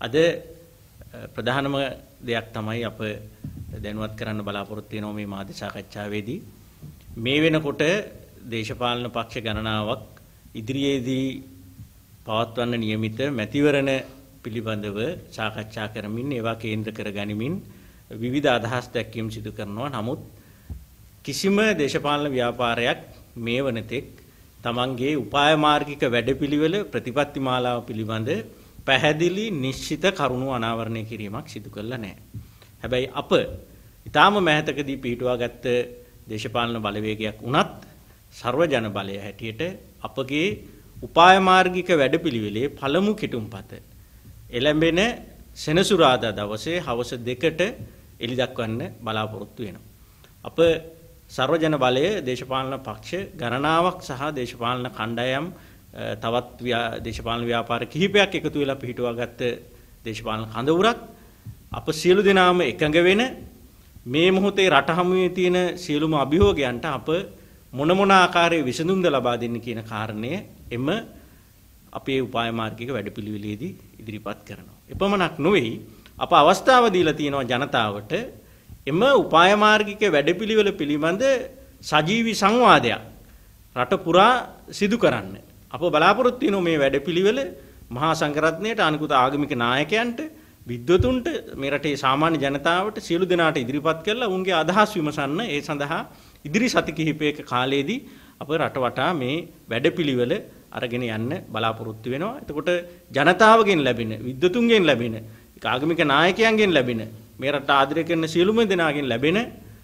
අද ප්‍රධානම දෙයක් තමයි අප දැනුවත් කරන්න බලාපොරොත්තු වෙනවා මේ මාධ්‍ය සාකච්ඡාවේදී. මේ වෙනකොට දේශපාලන පක්ෂ ගණනාවක් ඉදිරියේදී පවත්වන්න නියමිත මැතිවරණ පිළිබඳව සාකච්ඡා කරමින් ඒවා කේන්ද්‍ර කර ගනිමින් විවිධ අදහස් දැක්වීම් සිදු කරනවා. නමුත් කිසිම දේශපාලන ව්‍යාපාරයක් මේ වනතෙක් තමන්ගේ උපාය මාර්ගික වැඩපිළිවෙල ප්‍රතිපත්ති මාලාව පිළිබඳ පැහැදිලි නිශ්චිත කරුණු අනාවරණය කිරීමක් සිදු කළා නැහැ. හැබැයි අප ඊටාම මෑතකදී පිටුවාගත්ත දේශපාලන බලවේගයක් වුණත් සර්ව ජන බලය හැටියට අපගේ උපාය මාර්ගික වැඩපිළිවෙලේ පළමු කිටුම්පත එළඹෙන සෙනසුරාදා දවසේ හවස 2ට එළි දක්වන්න බලාපොරොත්තු වෙනවා. අප සර්ව ජන බලය දේශපාලන පක්ෂ ගණනාවක් සහ දේශපාලන කණ්ඩායම් තවත් දේශපාලන ව්‍යාපාර කිහිපයක් එකතු වෙලා පිහිටුවාගත්ත දේශපාලන කඳවුරක් අප සියලු දෙනාම එකඟ වෙන මේ මොහොතේ රට හමුවේ තියෙන සියලුම අභියෝගයන්ට අප මොන ආකාරයේ විසඳුම්ද ලබා දෙන්න කියන කාරණය එම අපේ උපාය මාර්ගික වැඩපිළිවෙලේදී ඉදිරිපත් කරනවා. එපමණක් නොවේ අප අවස්ථාව දීලා තියෙනවා ජනතාවට එම උපාය මාර්ගික වැඩපිළිවෙල පිළිබඳ සජීවී සංවාදයක් රට පුරා සිදු කරන්න. අප බලාපොරොත්තු වෙන මේ වැඩපිළිවෙල මහා සංඝරත්නයට අනිකුත් ආගමික නායකයන්ට විද්වතුන්ට මේ රටේ සාමාන්‍ය ජනතාවට සියලු දෙනාට ඉදිරිපත් කරලා උන්ගේ අදහස් විමසන්න ඒ සඳහා ඉදිරි සති කිහිපයක කාලයේදී අප රට වටා මේ වැඩපිළිවෙල අරගෙන යන්න බලාපොරොත්තු වෙනවා. එතකොට ජනතාවගෙන් ලැබෙන විද්වතුන්ගෙන් ලැබෙන ආගමික නායකයන්ගෙන් ලැබෙන මේ රට ආදරය කරන සියලුම දෙනාගෙන් ලැබෙන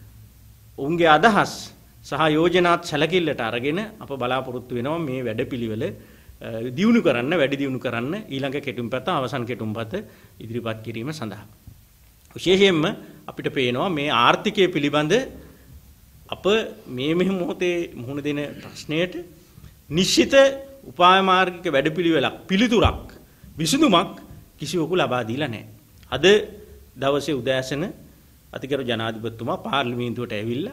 උන්ගේ අදහස් සහ යෝජනාත් සැලකිල්ලට අරගෙන අප බලාපොරොත්තු වෙනවා මේ වැඩපිළිවෙල දියුණු කරන්න වැඩි දියුණු කරන්න ඊළඟ කෙටුම්පත අවසන් කෙටුම්පත ඉදිරිපත් කිරීම සඳහා. විශේෂයෙන්ම අපිට පේනවා මේ ආර්ථිකය පිළිබඳ අප මේ මොහොතේ මුහුණ දෙන ප්‍රශ්නයට නිශ්චිත උපාය මාර්ගික වැඩපිළිවෙලක් පිළිතුරක් විසඳුමක් කිසිවෙකු ලබා දීලා නැහැ. අද දවසේ උදෑසන අතිගරු ජනාධිපතිතුමා පාර්ලිමේන්තුවට ඇවිල්ලා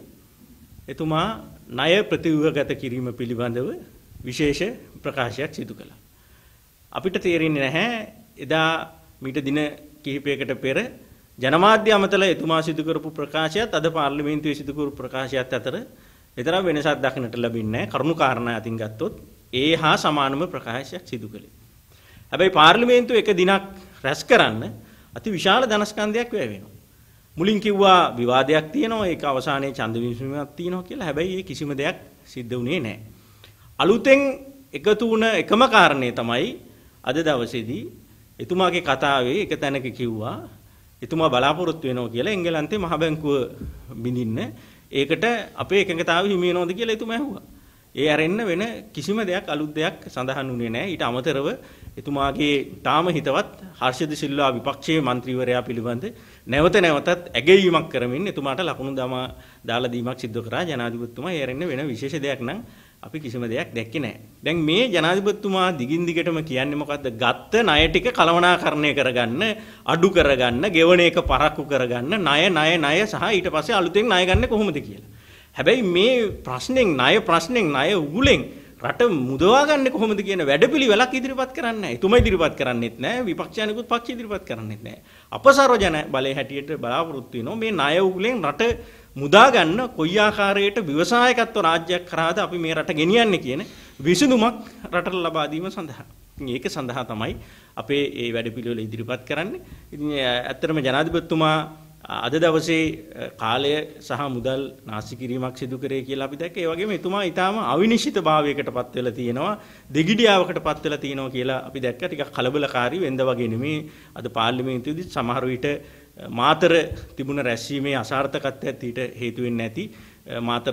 එතුමා ණය ප්‍රතිව්‍යුහගත කිරීම පිළිබඳව විශේෂ ප්‍රකාශයක් සිදු කළා. අපිට තේරෙන්නේ නැහැ එදා මීට දින කිහිපයකට පෙර ජනමාධ්‍ය අමතල එතුමා සිදු කරපු ප්‍රකාශයත් අද පාර්ලිමේන්තුවේ සිදු කරපු ප්‍රකාශයත් අතර විතරක් වෙනසක් දක්නට ලැබෙන්නේ නැහැ. කරුණු කාරණා අතින් ගත්තොත් ඒ හා සමානම ප්‍රකාශයක් සිදු කළේ. හැබැයි පාර්ලිමේන්තුව එක දිනක් රැස් කරන්න අති විශාල ධනස්කන්ධයක් වැය වෙනවා. මුලින් කිව්වා විවාදයක් තියෙනවා ඒක අවසානයේ ඡන්ද විසඳුමක් තියෙනවා කියලා. හැබැයි ඒ කිසිම දෙයක් සිද්ධ වුණේ නැහැ. අලුතෙන් එකතු වුණ එකම කාරණේ තමයි අද දවසේදී එතුමාගේ කතාවේ එක තැනක කිව්වා එතුමා බලාපොරොත්තු වෙනවා කියලා එංගලන්තේ මහ බැංකුව බිඳින්න ඒකට අපේ එකඟතාවය හිමි වෙනවද කියලා එතුමා ඇහුවා. ඒ අරින්න වෙන කිසිම දෙයක් අලුත් දෙයක් සඳහන් වුණේ නැහැ. ඊට අමතරව එතුමාගේ තාම හිතවත් හර්ෂද සිල්වා විපක්ෂයේ മന്ത്രിවරයා පිළිබඳ නැවත නැවතත් ඇගයීමක් කරමින් එතුමාට ලකුණු දාලා දීමක් සිදු කරා ජනාධිපතිතුමා. ඒ අරින්න වෙන විශේෂ දෙයක් නම් අපි කිසිම දෙයක් දැක්කේ නැහැ. දැන් මේ ජනාධිපතිතුමා දිගින් දිගටම කියන්නේ මොකද්ද? ගත්ත ණය ටික කළමනාකරණය කරගන්න, අඩු කරගන්න, ගෙවණ එක පරක්කු කරගන්න, ණය සහ ඊට පස්සේ අලුතෙන් ණය ගන්න කොහොමද කියලා. හැබැයි මේ ප්‍රශ්නෙන් ණය උගුලෙන් රට මුදවා ගන්න කොහොමද කියන වැඩපිළිවෙලක් ඉදිරිපත් කරන්නේ නැහැ. එතුමා ඉදිරිපත් කරන්නේත් නැහැ, විපක්ෂයන්කුත් පක්ෂ ඉදිරිපත් කරන්නේත් නැහැ. අපසාරව ජන බලය හැටියට බලාපොරොත්තු වෙනවා මේ ණය උගුලෙන් රට මුදා ගන්න කොයි ආකාරයට ව්‍යවසායකත්ව රාජ්‍යයක් කරාද අපි මේ රට ගෙනියන්නේ කියන විසඳුමක් රටට ලබා දීම සඳහා. ඒක සඳහා තමයි අපේ මේ වැඩපිළිවෙල ඉදිරිපත් කරන්නේ. ඉතින් ඇත්තටම ජනාධිපතිතුමා අද දවසේ කාලය සහ මුදල් නාස්ති කිරීමක් සිදු කරේ කියලා අපි දැක්කේ. ඒ වගේම එතුමා ඊටාම අවිනිශ්චිත භාවයකටපත් වෙලා තියෙනවා, දෙගිඩියාවකටපත් වෙලා තියෙනවා කියලා අපි දැක්කා. ටිකක් කලබලකාරී වෙන්ද වගේ නෙමේ. අද පාර්ලිමේන්තුවේදී සමහර විට මාතර තිබුණ රැස්වීමේ අසාර්ථකත්වයට ඊට හේතු වෙන්නේ නැති මාතර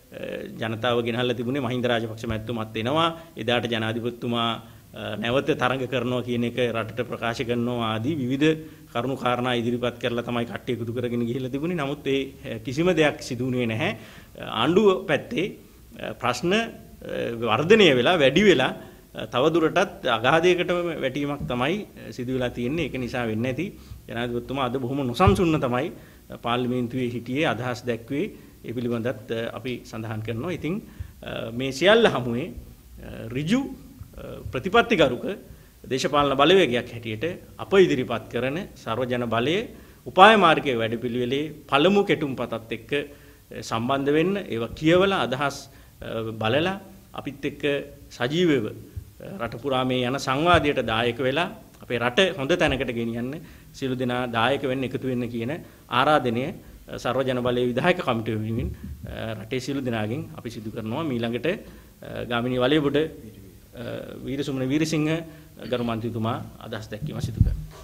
ජනතාව ගෙනහල්ලා තිබුණේ මහින්ද රාජපක්ෂ මැතිතුමාත් එනවා. එදාට ජනාධිපතිතුමා නැවත තරඟ කරනවා කියන එක රටට ප්‍රකාශ කරනවා ආදී විවිධ කරුණු කාරණා ඉදිරිපත් කරලා තමයි කට්ටිය එකතු කරගෙන ගිහිල්ලා තිබුණේ. නමුත් ඒ කිසිම දෙයක් සිදු වුණේ නැහැ. ආණ්ඩුව පැත්තේ ප්‍රශ්න වර්ධනය වෙලා වැඩි වෙලා තවදුරටත් අගාධයකටම වැටීමක් තමයි සිදු වෙලා තියෙන්නේ. ඒක නිසා වෙන්නේ නැති ජනාධිපතිතුමා අද බොහොම නොසන්සුන්ව තමයි පාර්ලිමේන්තුවේ හිටියේ අදහස් දැක්වේ. ඒ පිළිබඳත් අපි සඳහන් කරනවා. ඉතින් මේ සියල්ල හමුවේ ඍජු ප්‍රතිපත්තිගරුක දේශපාලන බලවේගයක් හැටියට අප ඉදිරිපත් කරන සර්වජන බලයේ උපාය මාර්ගයේ වැඩපිළිවෙලේ පළමු කෙටුම්පතත් එක්ක සම්බන්ධ වෙන්න ඒවා කියවලා අදහස් බලලා අපිත් එක්ක සජීවව රට පුරා මේ යන සංවාදයට දායක වෙලා අපේ රට හොඳ තැනකට ගෙනියන්න සියලු දෙනා දායක වෙන්න එකතු වෙන්න කියන ආරාධනය සර්වජන බලයේ විධායක කමිටුව වෙනුවෙන් රටේ සියලු දෙනාගෙන් අපි සිදු කරනවා. ඊළඟට ගාමිණී වලයබොඩ වීරසුමන වීරසිංහ ගරු මන්ත්‍රීතුමා අදහස් දැක්වීම සිදු කරනවා.